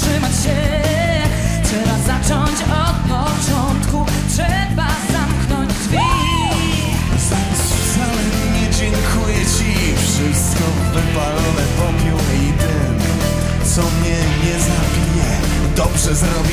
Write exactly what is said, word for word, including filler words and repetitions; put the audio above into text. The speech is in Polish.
zatrzymać się. Trzeba zacząć od początku, trzeba zamknąć drzwi. Wcale nie dziękuję ci, wszystko wypalone, popiół i dym, co mnie nie zabije. Dobrze zrobię.